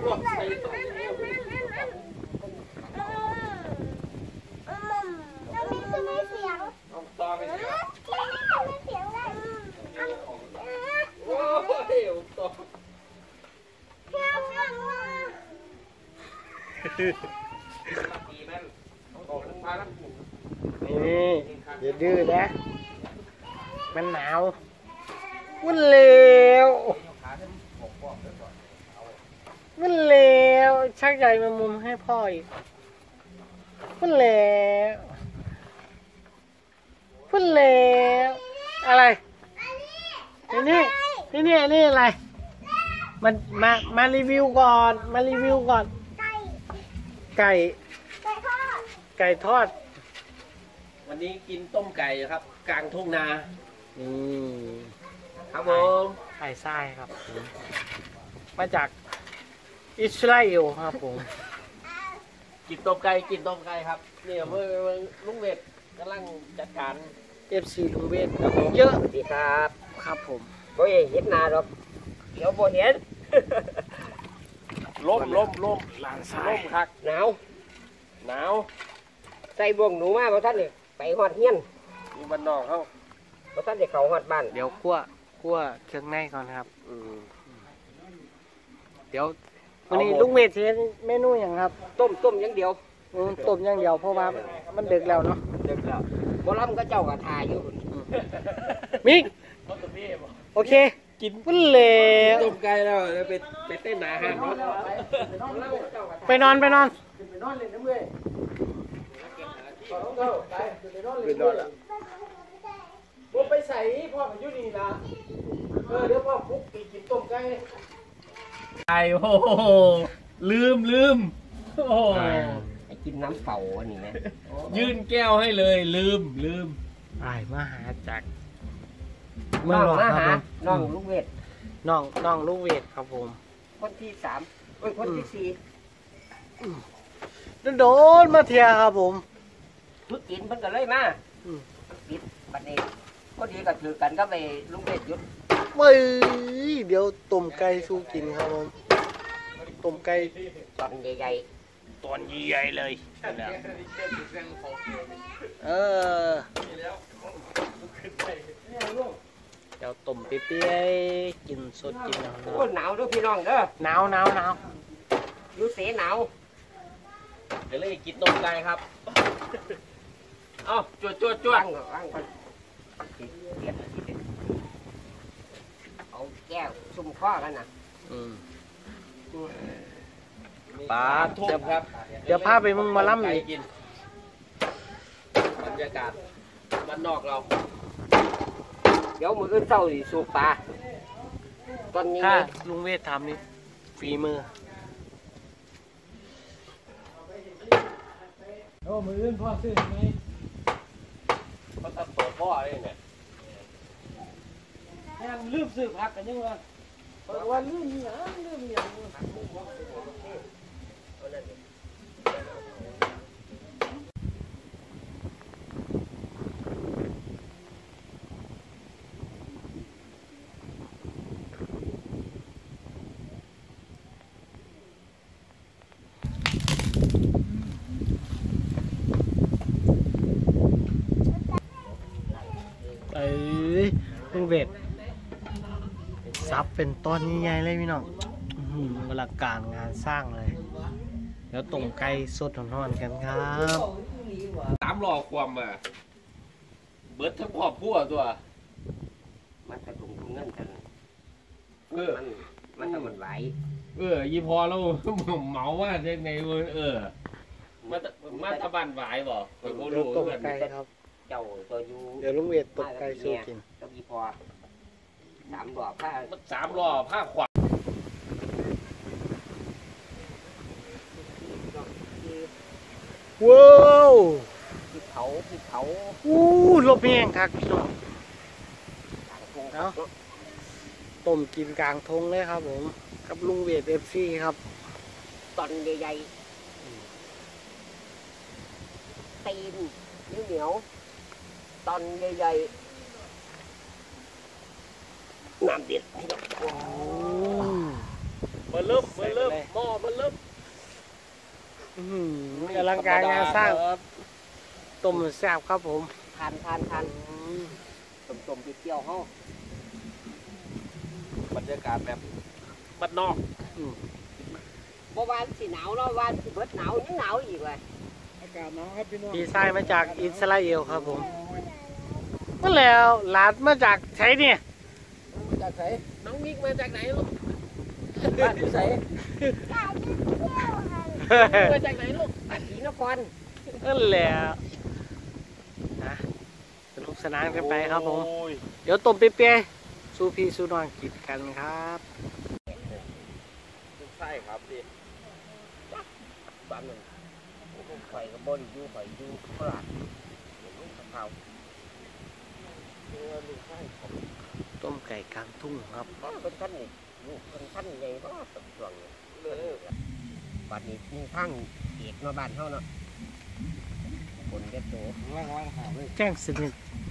นี่อย่าดื้อนะมันหนาววุ่นเลววุ่นเลวชักใหญ่มามุมให้พ่ออีกวุ่นเลววุ่นเลวอะไรนี่อะไรมารีวิวก่อนมารีวิวก่อนไก่ทอดวันนี้กินต้มไก่ครับกลางทุ่งนาครับผมไก่ไส้ครับมาจากอิสราเอลครับผมกินต้มไก่ครับเนี่ยเมื่อลุงเวทกำลังจัดการ FC ลุงเวทครับผมเยอะดีครับครับผมโอ้ยเห็นนาหรอกเดี๋ยวโบเห็นล้มหลานไส้ล้มคักหนาวใส่บ่วงหนูมาเพราะท่านเนี่ยไปหอดเฮียนอยู่บ้านนอกเขาเพราะท่านเนี่ยเขาหอดบ้านเดี๋ยวคั่วเครื่องในก่อนครับเดี๋ยววันนี้ลุงเวทเห็นเมนูอย่างครับต้มอย่างเดียวต้มอย่างเดียวเพราะว่ามันดึกแล้วเนาะดึกแล้วบ่ล้ำก็เจ้าก็ทายอยู่มิกโอเคกินพุ่นเลยต้มไก่แล้วไปเต้นหนาฮะไปนอนเล่นน้ำเว้ยบ่ไปใส่พ่อมันอยู่นี่นะเดี๋ยวพ่อฟุกกินต้มไก่ไอ้โอ้ลืมโอ้ไอ้กินน้ำเปล่าอันนี้นะยื่นแก้วให้เลยลืมไอ้มาหาจากเมืองมาหาน้องลูกเวทน้องลูกเวทครับผมคนที่3คนที่4 โดนมาเทียครับผมทุกกินเพิ่นก็เลยมาปิดบัดนี้ก็ดีก็ถือกันก็ไปลูกเวทยุดเดี๋ยวต้มไก่สู้กินครับผมต้มไก่ตอนใหญ่เลยเดี๋ยวต้มเปี้ยกินสดกินหนาวด้วยพี่น้องเด้อหนาวอยู่เสหนาวเดี๋ยวเลยกินต้มไก่ครับเอาจวดว่างก่อนเอาแก้วซุ่มข้อกันนะปลาทุ่มครับเดี๋ยวพาไปมึงมาล่ำอีกกินบรรยากาศบ้านนอกเราเดี๋ยวมืออื่นเศร้าดิสูบปลาตอนนี้ลุงเวททำนี่ฝีมือมืออื่นพ่อซื้อไหมเขาตัดตัวพ่อได้เนี่ยยังลืมซื้อผักกันยังวะวันลืมอย่างลุงเวทซับเป็นต้นใหญ่ๆเลยพี่น้องบรรยากาศงานสร้างเลยเดี๋ยวต้มไก่สดทอดๆกันครับ 3 รอบความมาเบิดทั้งครอบครัวตัวมันกระตุ้งเงินกันมันทำมันไหวยี่พอแล้วเหมาว่าได้ไงมาตะบันไหวบ่ผมรู้ต้มไก่ครับเจ้าตัวอยู่เดี๋ยวลุงเวทต้มไก่สู้กินกับยี่พอ3 รอบผ้าขวาว้าวพี่เขาลบแห้งครับพี่น้องต้มกินกลางทงเลยครับผมกับลุงเวทFCครับตอนใหญ่ๆตีนเหนียวตอนใหญ่ๆน้ำเด็ดพี่น้องมาเริ่มหม้อมาเริ่มอลังการงานสร้างต้มแซ่บครับผมทานต้มๆเปรี้ยวๆเฮาบรรยากาศแบบบ้านนอกบ่ว่าสิหนาวเนาะว่าสิเบิดหนาวยังหนาวอีกว่ะอากาศหนาวครับพี่น้องพี่ชายมาจากอิสราเอลครับผมนั่นแล้วหลานมาจากไทยเนี่ยจากไสน้องมิกมาจากไหนลูกบ้านอยู่ไสมาจากไหนลูกบ้านศรีนครนั่นแหละนะสนุกสนานกันไปครับผมโอ้ยเดี๋ยวต้มเปี๊ยะๆสู้พี่สู้น้องกินกันครับใช่ครับดิบ้านนึงข่อยก็บ่ได้อยู่ข่อยอยู่ตลาดอยู่ลูกกะเพราต้มไก่กลางทุ่งครับเป็นท่านนี่ลูกเป็นท่านใหญ่บ่สักช่วงนี้บัดนี้มีทางเอกเนาะบ้านเฮาเนาะคนเด็ดโตล่างหาเลยแจ้งสนิท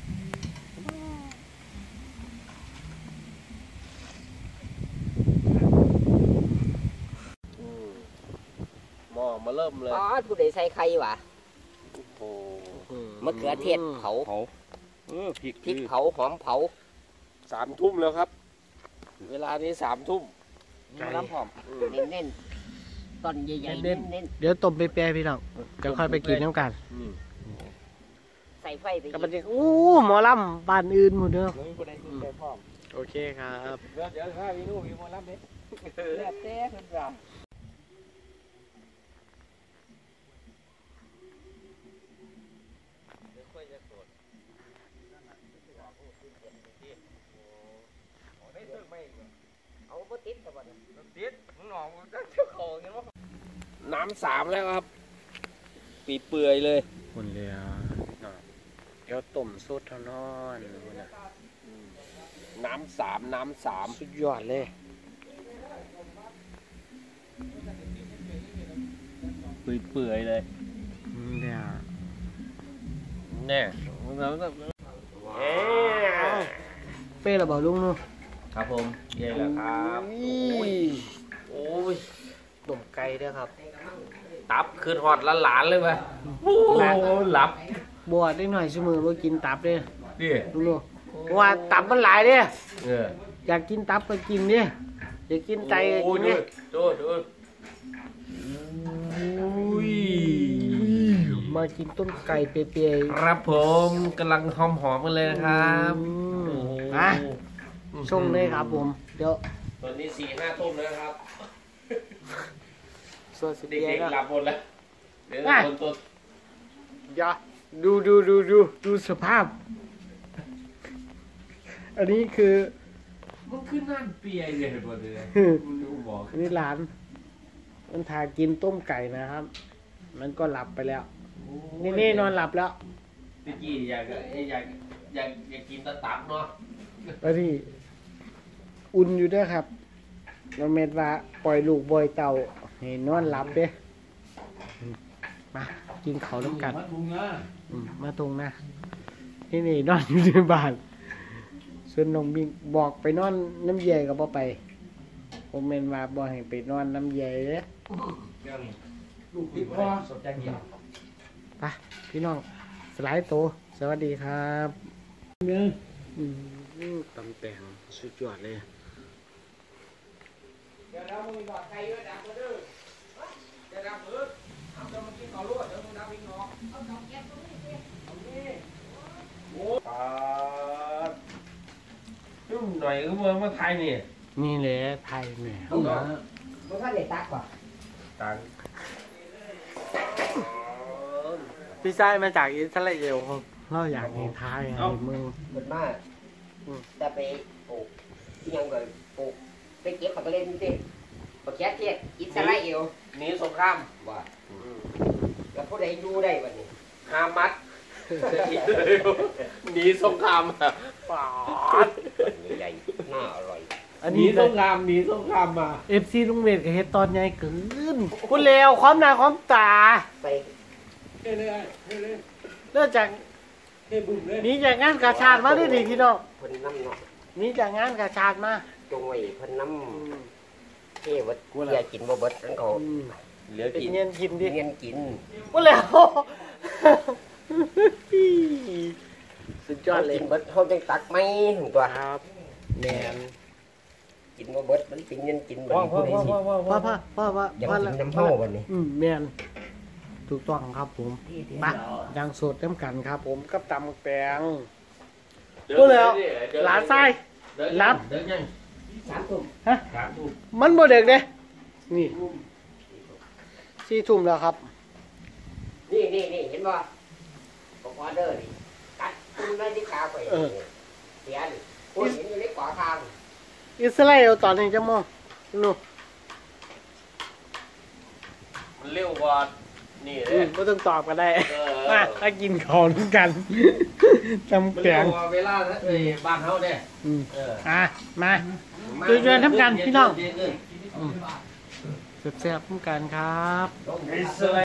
หม้อมาเริ่มเลยอ๋อผู้ใดใส่ไข่วะโอ้มะเขือเทศเผาพริกพริกเผาหอมเผา 3 ทุ่มแล้วครับ เวลานี้3 ทุ่มน้ำหอมเน้นๆตอนใหญ่ๆเน้นเดี๋ยวต้มเปี๊ยะๆพี่น้องเดี๋ยวค่อยไปกินน้ำกันๆใส่ไฟไปกับมันจะอู้หมอลำบ้านอื่นหมดเด้อเลยผู้ใดสนใจพร้อมโอเคครับเดี๋ยวข้าพี่นู่นพี่มอลำเด้แล้วแต่เพิ่นว่าเอาบ่ติดซะบ่เนี่ยน้ำ3แล้วครับ ปีเปื่อยเลยคนเดียวเดี๋ยวต้มสดเท่านอนนะน้ำสามสุดยอดเลยเปื่อยเลยเดี๋ยวแน่เอ๊ะเป้ระเบาลุงนู่นครับผมเย่แล้วครับโอ้ยโอ้ยต้มไก่เด้อครับตับคืนหอดหลานๆเลยไหมโอ้หลับบวชได้หน่อยชั่วมือว่ากินตับเด้อดิลุงนู่นเพราะว่าตับมันหลายเด้อเอออยากกินตับก็กินเด้ออยากกินไตก็กินเด้อดูอุ้ยมากินต้มไก่เปียๆครับผมกำลังหอมกันเลยนะครับมาส่งเลยครับผม เดี๋ยวตอนนี้4-5 ทุ่มแล้วครับส่วนสุดเด็เดียกก็ๆหลับหมดแล้วเดี๋ยวตัวอย่าดูสภาพ อันนี้คือมันขึ้นนั่นเปียเลยตัวเดียวมันดูบอกอันนี้หลาน มันทากินต้มไก่นะครับ มันก็หลับไปแล้ว นี่นอนหลับแล้วตะกี้อยากกินตะตับเนาะแล้วนี่อุ่นอยู่ด้วยครับเราเม็ดว่าปล่อยลูกบอยเต่าให้นอนหลับเด้มากินเขาวน้ำกันมัดบุงนะมาตรงนะนี่นอนอยู่ในบ้านส่วนน้องมิงบอกไปนอนน้ำเย่กับพ่อไปผมเมนว่าบอกให้ไปนอนน้ำเย่เด้ลูกติดคอสดใจเดียวไปพี่น้องสไลด์โตสวัสดีครับเนี่ยตำแต่งสุดยอดเลยเดี๋ยวเรามีหลอดไข่ด้วยดับเด้อเดี๋ยวดับเด้อเอาจะมากินข้าวลวกเดี๋ยวมึงดับอีกเนาะเอาดอกแก้วตรงนี้สิเอานี่นุ่มหน่อยก็เมืองมาไทยนี่นี่แหละไทยแหม่มึงท่านได้ตักป่ะต่างพี่ชายมาจากอิสราเอลครับเราอยากเห็นไทยให้เมืองเกิดมาจะไปปลูกที่ยังเลยปลูกไปเก็บผักกระเล่นสิผักแคเทศอิสราเอลหนีสงครามว่าแล้วผู้ใดอยู่ได้บัดนี้ฮามัดหนีสงครามอ่ะป๋านี่ใหญ่น่าอร่อยอันหนีนี้สงครามหนีสงครามมาเอฟซีลุงเวทกับเฮ็ดตอนใหญ่เกินคุณเลวความหนาความตาไปเฮ้ยเลยเฮ้ยเลยเนื่องจากเฮ้ยบุ้มเลยหนี้จากงานกาชาดมาด้วยดิพี่น้องเพิ่นน้ำเนาะหนี้จากงานกาชาดมาจงไว้เพิ่นน้ำที่วัดอย่ากินบ่เบิดทั้งเขาเหลือเป็นกินเงี้ยกินดิเงียนกินว่าแล้ว สุดยอดเลยกินเบิดเขาจังตักไหมถึงตัวครับแมนกินบ่เบิดมันเป็นเงียนกินบัดพ่อนี้พ่อผู้ใดพ่อสิพ่อพ่อพ่ออยากกินน้ำเฮาบัดนี้แมนถูกต้องครับผมมาดังสดเต็มกันครับ ผมกับตำแปงพูดแล้วหลานไส้รับเดินยัง 3 ทุ่มฮะ 3 ทุ่มมันบ่เด็กเด้นี่4 ทุ่มแล้วครับนี่เห็นบ่ผมออเดอร์นี่ตัดคุณไว้ที่ขาไปเสียนี่โอ้ยเห็นอยู่ในขวาทางอิสราเอลตอนนี้จะมองนู่นมันเร็วกว่านี่เลยก็ต้องตอบกันได้เออมาถ้ากินของด้วยกันจำมันแปเร็วงกว่าเวลาบ้านเฮาเนี่ย เออมาดูเดือนทำกันพี่น้องเย็นๆแซ่บๆทำกันครับอิสรา